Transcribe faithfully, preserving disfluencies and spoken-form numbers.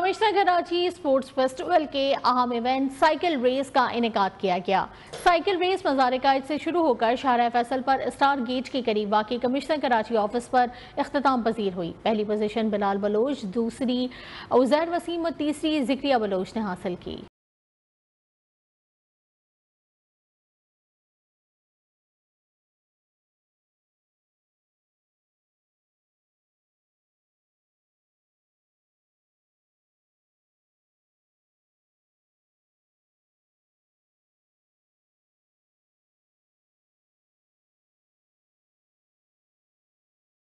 Commissioner Karachi sports festival के अहम event cycle race का इनेकाद किया गया। साइकिल रेस मज़ार कायद से शुरू होकर शाहराह फैसल पर स्टार गेट के करीब वाक़ई कमिश्नर कराची ऑफिस पर इख्तिताम पजीर हुई। पहली पोजीशन बिलाल बलोच, दूसरी उज़ैर वसीम और तीसरी ज़िक्रिया बलोच ने हासिल की।